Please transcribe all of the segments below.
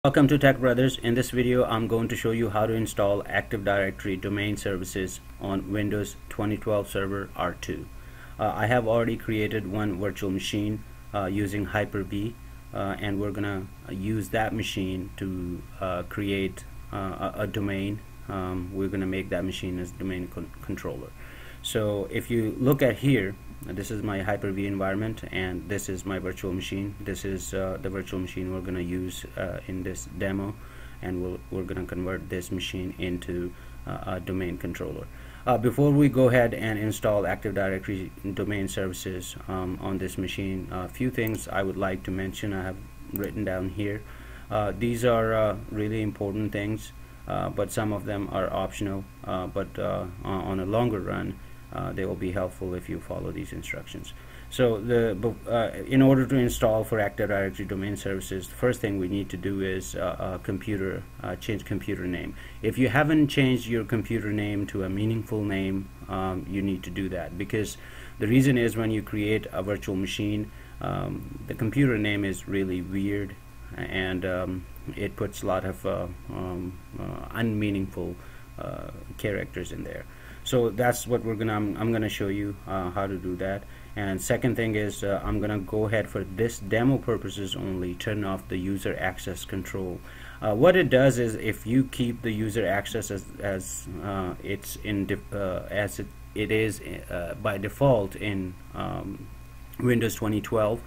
Welcome to Tech Brothers. In this video I'm going to show you how to install Active Directory domain services on Windows 2012 Server R2. I have already created one virtual machine using Hyper-V, and we're gonna use that machine to create a domain. We're gonna make that machine as domain controller. So if you look at here, this is my Hyper-V environment and this is my virtual machine. This is the virtual machine we're going to use in this demo, and we're going to convert this machine into a domain controller. Before we go ahead and install Active Directory domain services on this machine, a few things I would like to mention I have written down here. These are really important things, but some of them are optional, but on a longer run they will be helpful if you follow these instructions. So in order to install for Active Directory domain services, the first thing we need to do is change computer name. If you haven't changed your computer name to a meaningful name, you need to do that, because the reason is when you create a virtual machine, the computer name is really weird, and it puts a lot of unmeaningful characters in there. So that's what I'm gonna show you how to do that. And second thing is I'm gonna go ahead, for this demo purposes only, turn off the user access control. What it does is, if you keep the user access as it is by default in Windows 2012,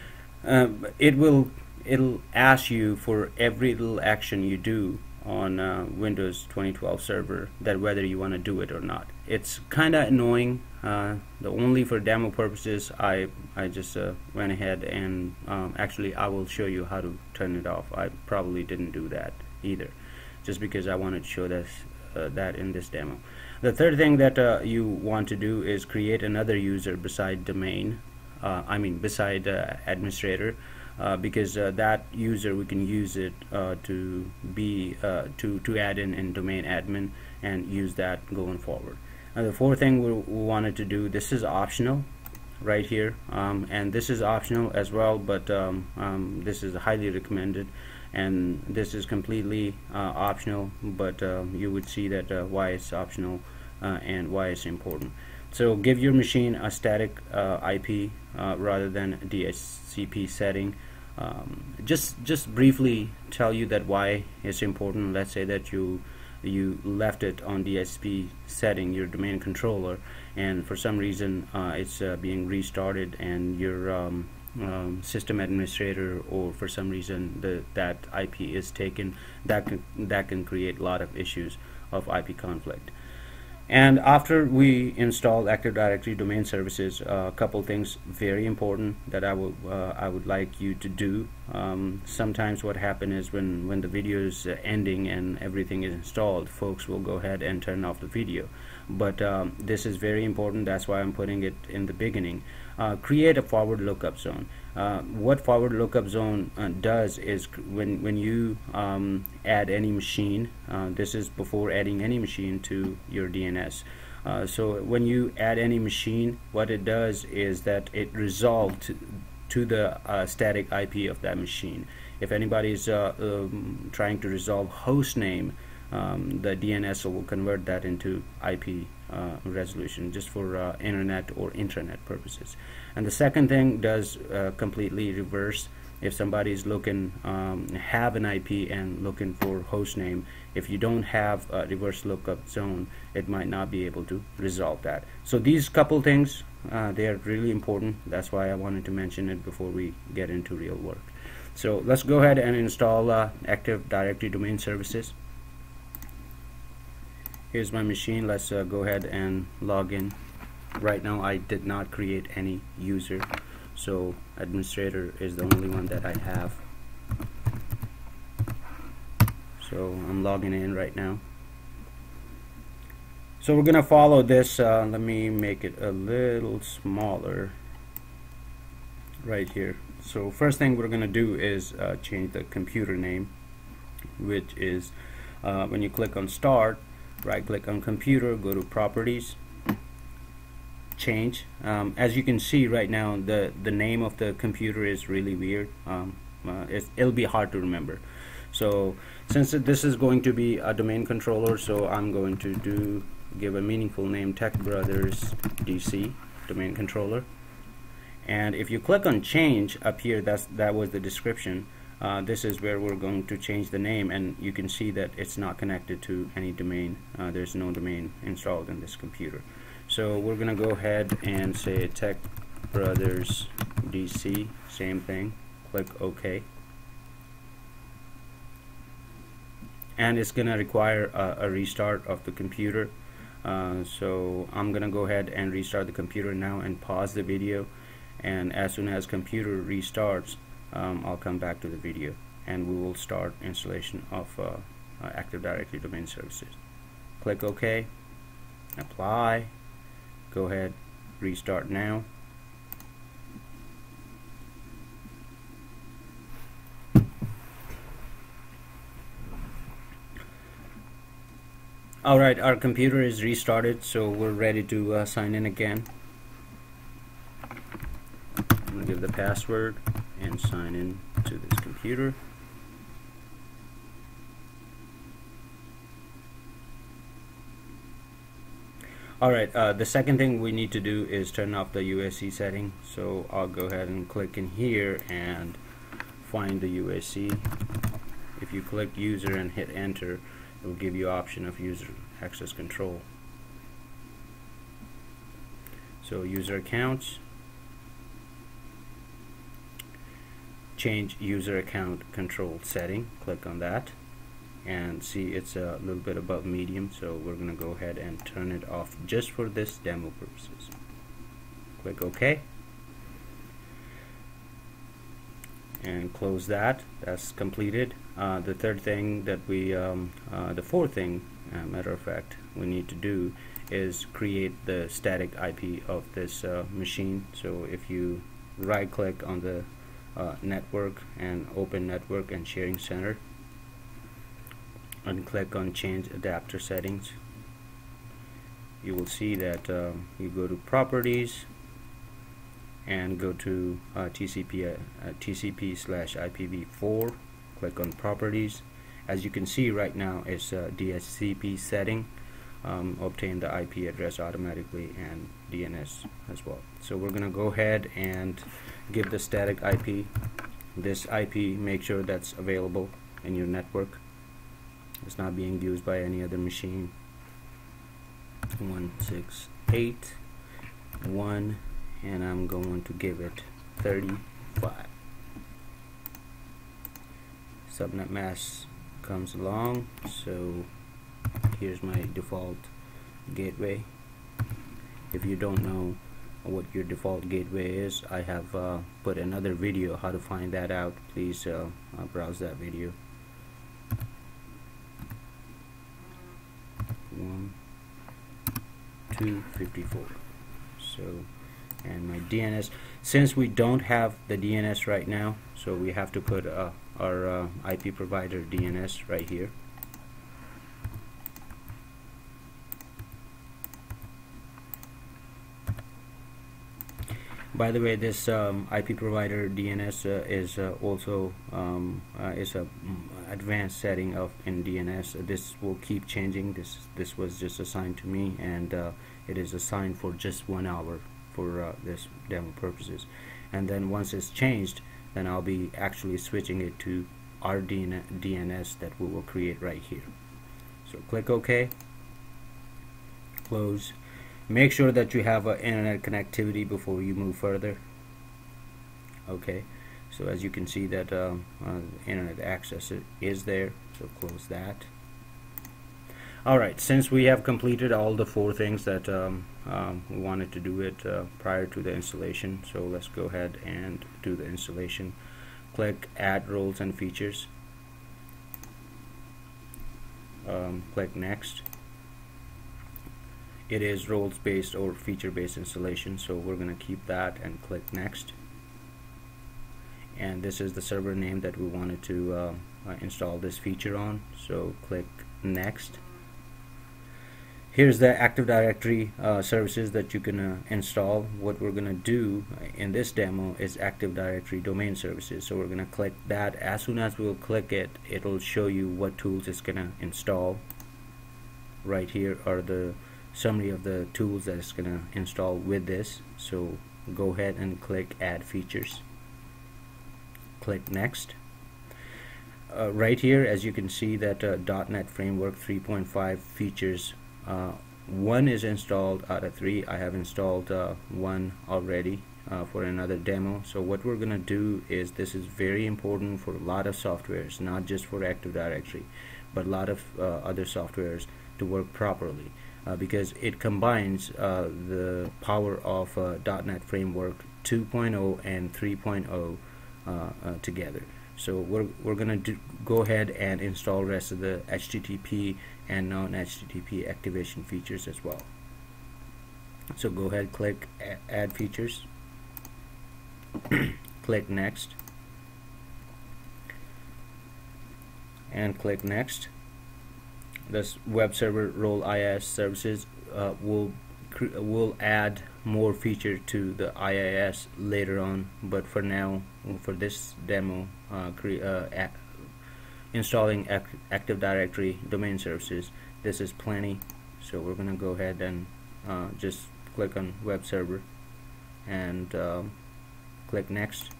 it'll ask you for every little action you do on Windows 2012 server, that whether you want to do it or not. It's kind of annoying. Only for demo purposes I just went ahead and actually I will show you how to turn it off. I probably didn't do that either, just because I wanted to show this that in this demo. The third thing that you want to do is create another user beside domain, beside administrator, because that user, we can use it to add in domain admin and use that going forward. The fourth thing we wanted to do, this is optional right here, and this is optional as well, but this is highly recommended, and this is completely optional, but you would see that why it's optional and why it's important. So give your machine a static IP rather than DHCP setting. Just briefly tell you that why it's important. Let's say that you left it on DHCP setting, your domain controller, and for some reason it's being restarted, and your system administrator, or for some reason that IP is taken. That can create a lot of issues of IP conflict. And after we install Active Directory domain services, a couple things very important that I would like you to do. Sometimes what happens is when the video is ending and everything is installed, folks will go ahead and turn off the video. But this is very important. That's why I'm putting it in the beginning. Create a forward lookup zone. What forward lookup zone does is, when you add any machine, this is before adding any machine to your DNS. So when you add any machine, what it does is that it resolves to the static IP of that machine. If anybody is trying to resolve host name, the DNS will convert that into IP resolution, just for internet or intranet purposes. And the second thing does completely reverse. If somebody is looking, have an IP and looking for host name, if you don't have a reverse lookup zone, it might not be able to resolve that. So these couple things, they are really important. That's why I wanted to mention it before we get into real work. So let's go ahead and install Active Directory domain services. Here's my machine. Let's go ahead and log in. Right now I did not create any user, so administrator is the only one that I have. So I'm logging in right now. So we're gonna follow this. Let me make it a little smaller right here. So first thing we're gonna do is change the computer name, which is when you click on start, right click on computer, go to properties, change. As you can see right now, the name of the computer is really weird. It'll be hard to remember. So since this is going to be a domain controller, so I'm going to give a meaningful name, Tech Brothers DC domain controller. And if you click on change up here, that was the description. This is where we're going to change the name, and you can see that it's not connected to any domain. There's no domain installed in this computer. So we're gonna go ahead and say Tech Brothers DC, same thing. Click OK. And it's gonna require a restart of the computer. So I'm gonna go ahead and restart the computer now and pause the video, and as soon as computer restarts, I'll come back to the video and we will start installation of Active Directory domain services. Click OK, apply, go ahead, restart now. Alright, our computer is restarted, so we're ready to sign in again. I'm going to give the password and sign in to this computer. Alright, the second thing we need to do is turn off the UAC setting. So I'll go ahead and click in here and find the UAC. If you click user and hit enter, it will give you option of user access control. So user accounts, change user account control setting, click on that, and see it's a little bit above medium, so we're gonna go ahead and turn it off just for this demo purposes. Click OK and close that. That's completed. The third thing that we the fourth thing, matter of fact, we need to do is create the static IP of this machine. So if you right click on the network and open network and sharing center and click on change adapter settings, you will see that you go to properties and go to TCP/IPv4. Click on properties. As you can see right now, it's DHCP setting. Obtain the IP address automatically and DNS as well. So we're gonna go ahead and give the static IP. This IP, make sure that's available in your network. It's not being used by any other machine. 168.1, and I'm going to give it 35. Subnet mask comes along, so here's my default gateway. If you don't know what your default gateway is, I have put another video how to find that out. Please browse that video. 1.254. So, and my DNS, since we don't have the DNS right now, so we have to put our IP provider DNS right here. By the way, this IP provider DNS is also is a advanced setting of in DNS. This will keep changing. This was just assigned to me, and it is assigned for just 1 hour for this demo purposes. And then once it's changed, then I'll be actually switching it to our DNS that we will create right here. So click OK, close. Make sure that you have internet connectivity before you move further. Okay, so as you can see that internet access is there, so close that. Alright, since we have completed all the 4 things that we wanted to do it prior to the installation, so let's go ahead and do the installation. Click Add Roles and Features. Click Next. It is roles based or feature based installation, so we're going to keep that and click Next. And this is the server name that we wanted to install this feature on, so click Next. Here's the Active Directory services that you can install. What we're going to do in this demo is Active Directory domain services. So we're going to click that. As soon as we'll click it, it'll show you what tools it's going to install. Right here are the summary of the tools that it's going to install with this. So go ahead and click Add Features. Click Next. Right here, as you can see, that .NET Framework 3.5 features 1 is installed out of 3. I have installed 1 already for another demo. So what we're gonna do is, this is very important for a lot of softwares, not just for Active Directory, but a lot of other softwares to work properly, because it combines the power of .NET Framework 2.0 and 3.0 together. So we're gonna go ahead and install rest of the HTTP and non-HTTP activation features as well. So go ahead, click Add Features, click Next, and click Next. This web server role IIS services will add more feature to the IIS later on, but for now, for this demo, installing Active Directory domain services, this is plenty. So we're going to go ahead and just click on web server and click Next.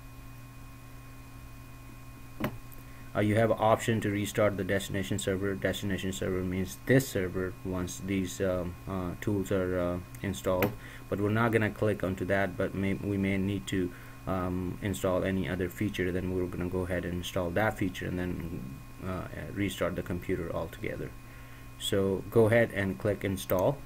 You have an option to restart the destination server. Destination server means this server once these tools are installed, but we're not going to click onto that, but we may need to install any other feature. Then we're going to go ahead and install that feature and then restart the computer altogether. So go ahead and click Install.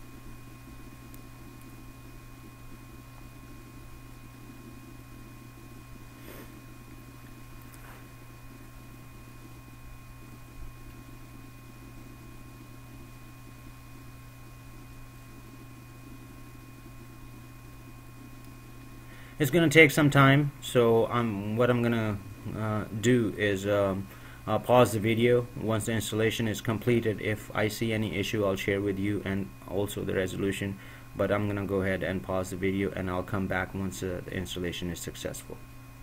It's going to take some time, so what I'm going to do is pause the video. Once the installation is completed, if I see any issue, I'll share with you, and also the resolution. But I'm going to go ahead and pause the video, and I'll come back once the installation is successful.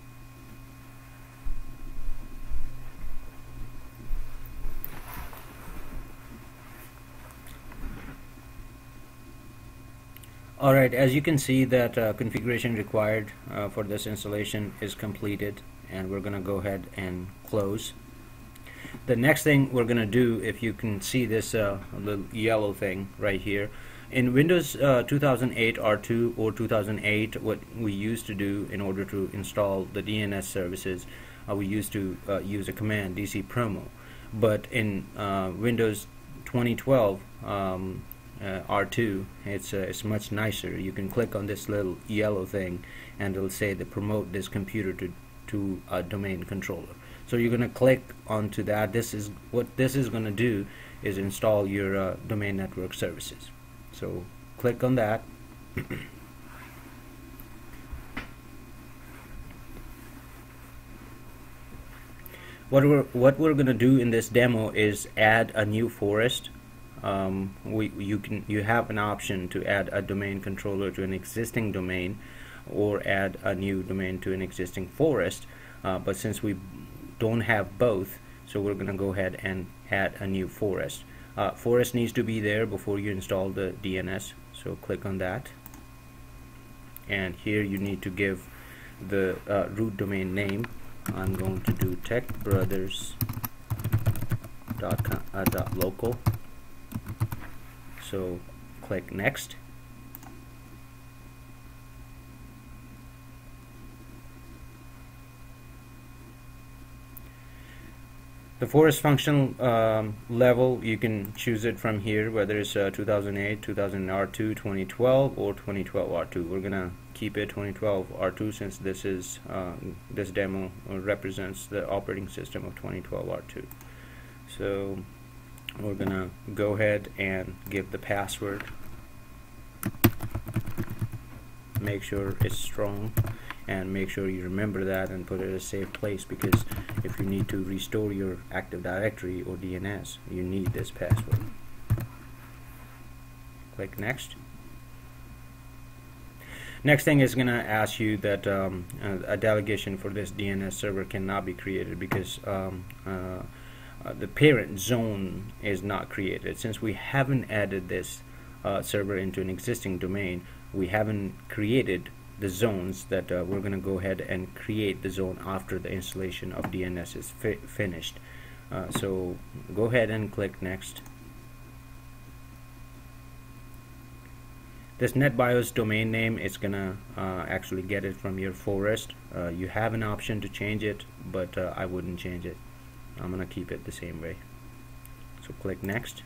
Alright, as you can see that configuration required for this installation is completed, and we're going to go ahead and close. The next thing we're going to do, if you can see this little yellow thing right here, in Windows 2008 R2 or 2008, what we used to do in order to install the DNS services, we used to use a command dcpromo. But in Windows 2012 R2, it's much nicer. You can click on this little yellow thing and it'll say to promote this computer to a domain controller. So you're going to click onto that. This is what this is going to do, is install your domain network services. So click on that. What we're going to do in this demo is add a new forest. You have an option to add a domain controller to an existing domain, or add a new domain to an existing forest, but since we don't have both, so we're going to go ahead and add a new forest. Forest needs to be there before you install the DNS, so click on that, and here you need to give the root domain name. I'm going to do techbrothers.local. So click Next. The forest function level, you can choose it from here, whether it's 2008, 2000 R2, 2012, or 2012 R2. We're gonna keep it 2012 R2 since this is this demo represents the operating system of 2012 R2. So we're gonna go ahead and give the password. Make sure it's strong, and make sure you remember that and put it in a safe place, because if you need to restore your Active Directory or DNS, you need this password. Click next. Next thing is going to ask you that a delegation for this DNS server cannot be created because the parent zone is not created. Since we haven't added this server into an existing domain, we haven't created the zones that we're going to go ahead and create the zone after the installation of DNS is finished. So go ahead and click next. This NetBIOS domain name is gonna actually get it from your forest. You have an option to change it, but I wouldn't change it. I'm gonna keep it the same way. So click next.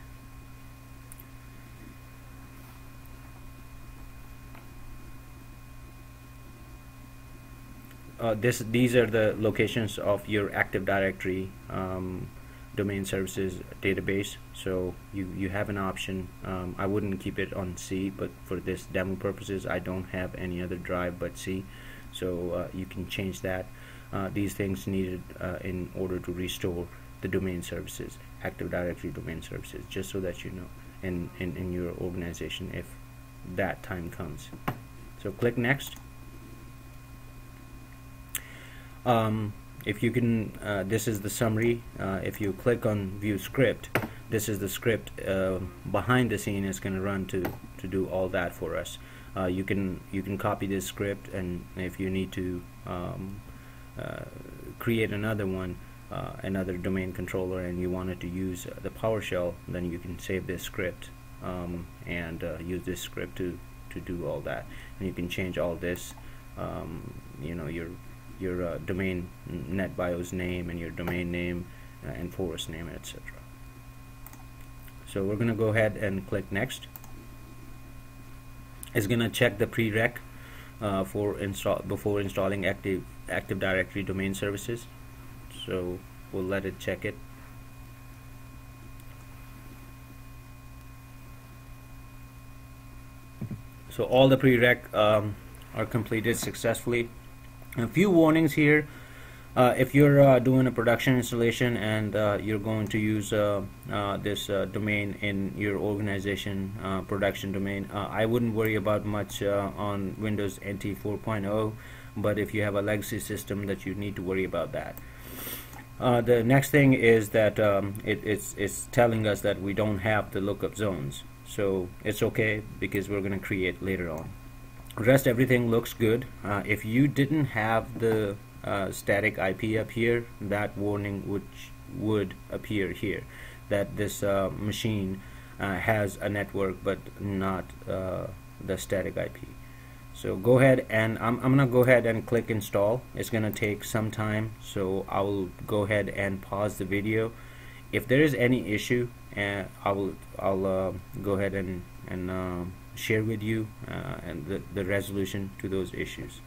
These are the locations of your Active Directory domain services database. So you have an option. I wouldn't keep it on C, but for this demo purposes I don't have any other drive but C, so you can change that. These things needed in order to restore the domain services, Active Directory domain services, just so that you know in your organization if that time comes. So click next. If you can, this is the summary. If you click on view script, this is the script behind the scene is going to run to do all that for us. You can copy this script, and if you need to create another one, another domain controller, and you wanted to use the PowerShell, then you can save this script and use this script to do all that. And you can change all this, you know, your domain NetBIOS name and your domain name and forest name, etc. So we're going to go ahead and click next. It's going to check the prereq before installing Active Directory domain services. So we'll let it check it. So all the prereq are completed successfully. A few warnings here. If you're doing a production installation and you're going to use this domain in your organization production domain, I wouldn't worry about much on Windows NT 4.0, but if you have a legacy system, that you need to worry about that. The next thing is that it's telling us that we don't have the lookup zones, so it's okay because we're going to create later on. Rest everything looks good. If you didn't have the static IP up here, that warning would appear here, that this machine has a network but not the static IP. So go ahead, and I'm gonna go ahead and click install. It's gonna take some time, so I will go ahead and pause the video. If there is any issue, I'll go ahead and share with you and the resolution to those issues.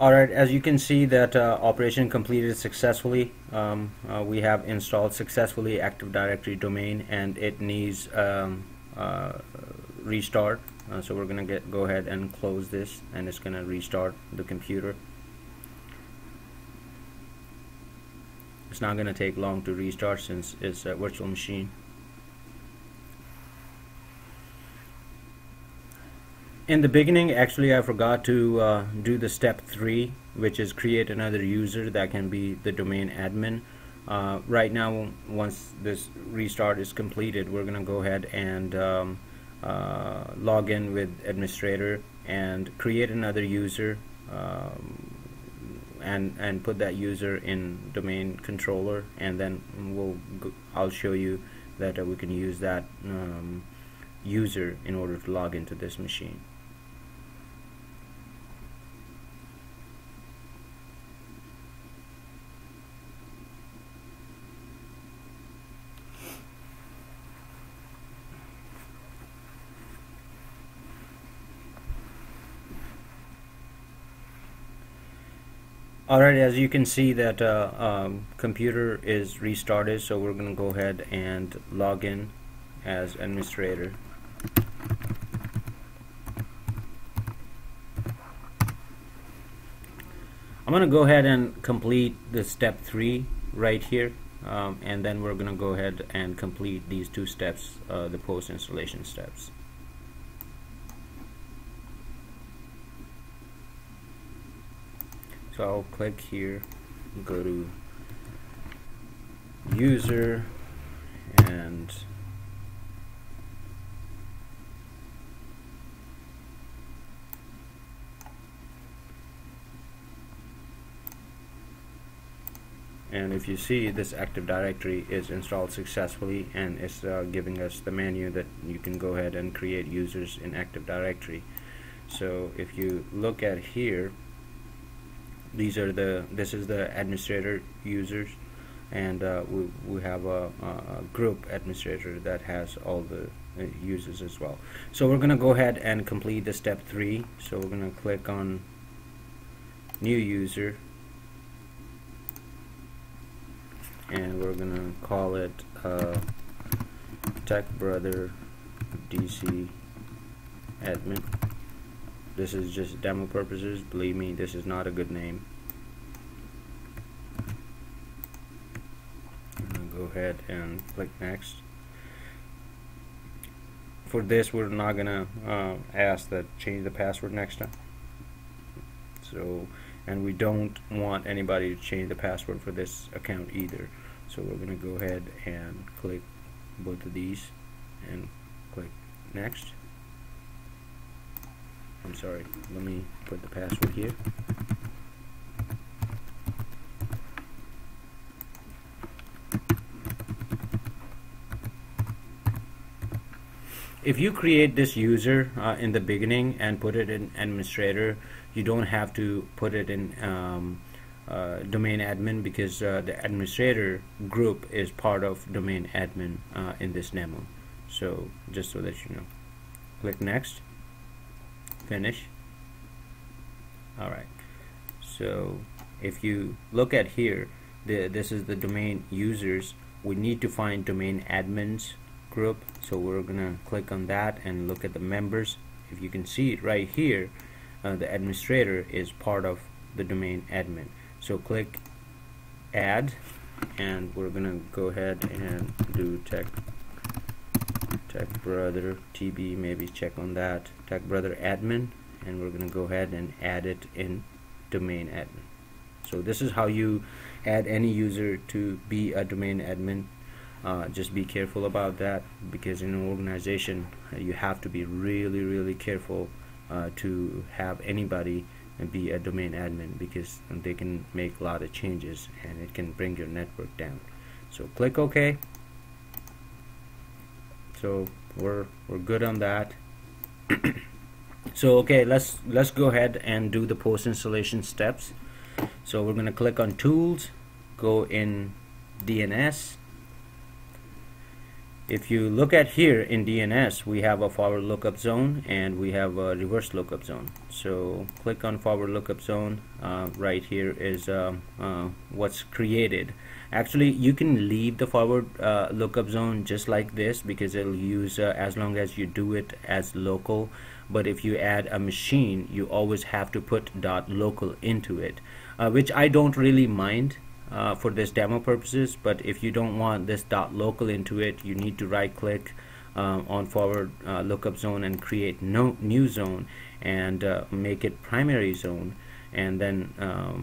Alright, as you can see that operation completed successfully. We have installed successfully Active Directory domain, and it needs restart. So we're gonna go ahead and close this, and it's gonna restart the computer. It's not gonna take long to restart since it's a virtual machine. In the beginning, actually, I forgot to do the step 3, which is create another user that can be the domain admin. Right now, once this restart is completed, we're gonna go ahead and log in with administrator and create another user, and put that user in domain controller, and then I'll show you that we can use that user in order to log into this machine. Alright, as you can see that computer is restarted, so we're going to go ahead and log in as administrator. I'm going to go ahead and complete the step 3 right here, and then we're going to go ahead and complete these 2 steps, the post installation steps. So I'll click here, go to user, and if you see, this Active Directory is installed successfully, and it's giving us the menu that you can go ahead and create users in Active Directory. So if you look at here, this is the administrator users, and we have a group administrator that has all the users as well. So we're gonna go ahead and complete the step 3. So we're gonna click on new user, and we're gonna call it Tech Brother DC admin. This is just demo purposes. Believe me, this is not a good name. I'm gonna go ahead and click next. For this, we're not gonna ask that change the password next time. So, and we don't want anybody to change the password for this account either. So we're gonna go ahead and click both of these and click next. I'm sorry, let me put the password here. If you create this user in the beginning and put it in administrator, you don't have to put it in domain admin, because the administrator group is part of domain admin in this demo. So just so that you know, click next, finish. Alright, so if you look at here, this is the domain users. We need to find domain admins group, so we're gonna click on that and look at the members. If you can see it right here, the administrator is part of the domain admin. So click add, and we're gonna go ahead and do Tech Brother TB, maybe check on that, Tech Brother admin, and we're gonna go ahead and add it in domain admin. So this is how you add any user to be a domain admin. Just be careful about that, because in an organization you have to be really careful to have anybody be a domain admin, because they can make a lot of changes and it can bring your network down. So click OK. So we're good on that. So okay, let's go ahead and do the post installation steps. So we're gonna click on tools, go in DNS. if you look at here in DNS, we have a forward lookup zone and we have a reverse lookup zone. So click on forward lookup zone. Right here is what's created. Actually, you can leave the forward lookup zone just like this, because it'll use as long as you do it as local. But if you add a machine, you always have to put .local into it, which I don't really mind for this demo purposes. But if you don't want this .local into it, you need to right click on forward lookup zone and create new zone and make it primary zone, and then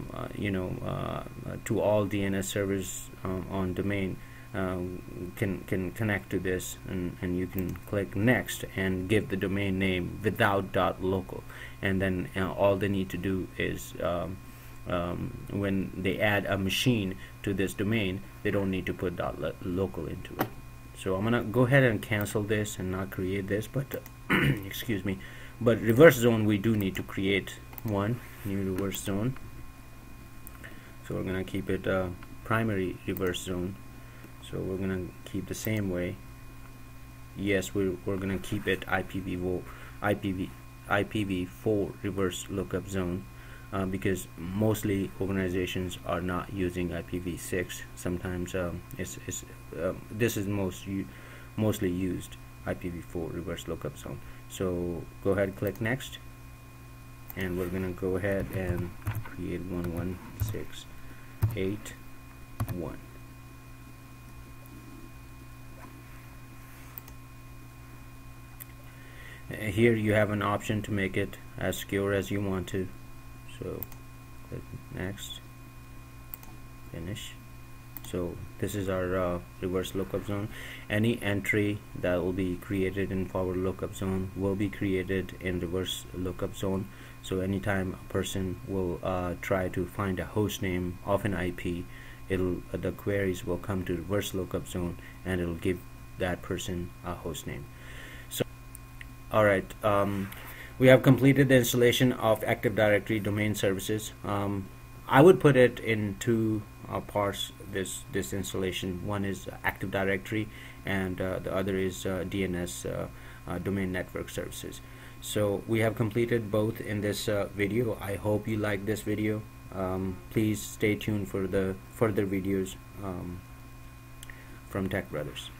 to all DNS servers on domain can connect to this, and you can click next and give the domain name without .local, and then all they need to do is when they add a machine to this domain, they don't need to put .local into it. So I'm gonna go ahead and cancel this and not create this, but excuse me, but reverse zone we do need to create one new reverse zone. So we're gonna keep it primary reverse zone. So we're gonna keep the same way. Yes, we're gonna keep it IPv4 reverse lookup zone, because mostly organizations are not using IPv6. Sometimes this is mostly used, IPv4 reverse lookup zone. So go ahead, click next, and we're gonna go ahead and create 116.8.1. Here you have an option to make it as secure as you want to. So click next, finish. So this is our reverse lookup zone. Any entry that will be created in forward lookup zone will be created in reverse lookup zone. So anytime a person will try to find a host name of an IP, the queries will come to reverse lookup zone, and it'll give that person a host name. So alright, we have completed the installation of Active Directory domain services. I would put it in two parts, this installation. One is Active Directory, and the other is DNS domain network services. So we have completed both in this video. I hope you like this video. Please stay tuned for the further videos from Tech Brothers.